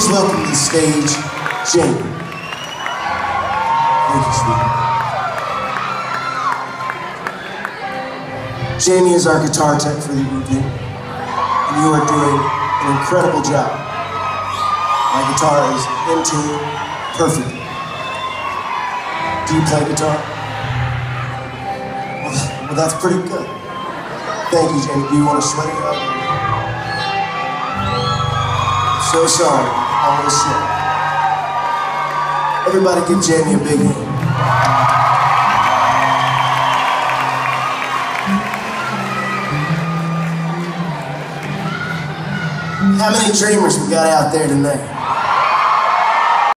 Please welcome to the stage, Jaime. Thank you, sweetie. Jaime is our guitar tech for the evening, and you are doing an incredible job. My guitar is in tune perfectly. Do you play guitar? Well, that's pretty good. Thank you, Jaime. Do you want to sweat it up? So sorry, all this shit. Everybody give Jaime a big hand. How many dreamers we got out there tonight?